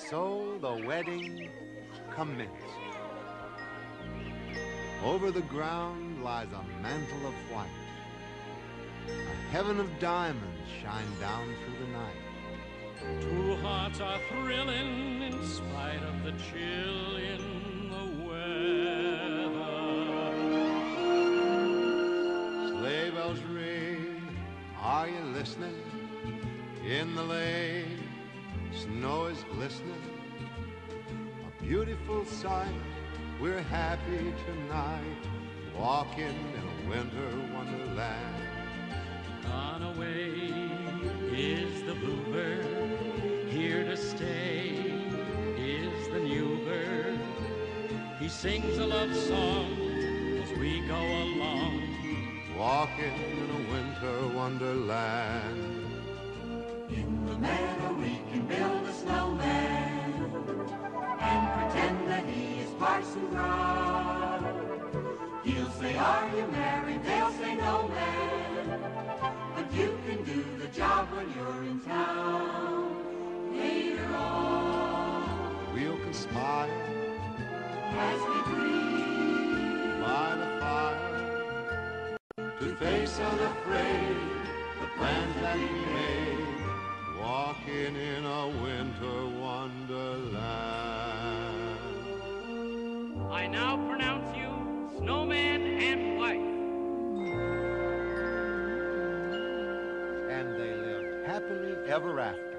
So the wedding commenced. Over the ground lies a mantle of white. A heaven of diamonds shine down through the night. Two hearts are thrilling in spite of the chill in the weather. Sleigh bells ring, are you listening? In the lane, snow is glistening. A beautiful sight, we're happy tonight, walking in a winter wonderland. Gone away is the bluebird, here to stay is the new bird. He sings a love song as we go along, walking in a winter wonderland. In the meadow we can build a snowman and pretend that he is Parson Brown. He'll say, are you married? They'll say, no, man. But you can do the job when you're in town. Later on, we can smile as we dream by the fire to face unafraid the plans that we made, walking in a winter wonderland. I now pronounce you snowman and wife. And they lived happily ever after.